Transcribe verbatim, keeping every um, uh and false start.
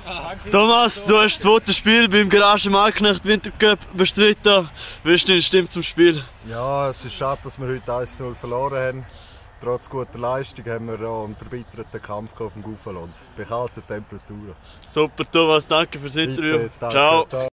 Thomas, du hast das zweite Spiel beim Garagenmarktknecht Wintercup bestritten. Wie ist deine Stimme zum Spiel? Ja, es ist schade, dass wir heute eins zu null verloren haben. Trotz guter Leistung haben wir auch einen verbitterten Kampf auf dem Guffelons. Bei kalten Temperaturen. Super, Thomas, danke fürs Interview. Bitte, danke, ciao. ciao.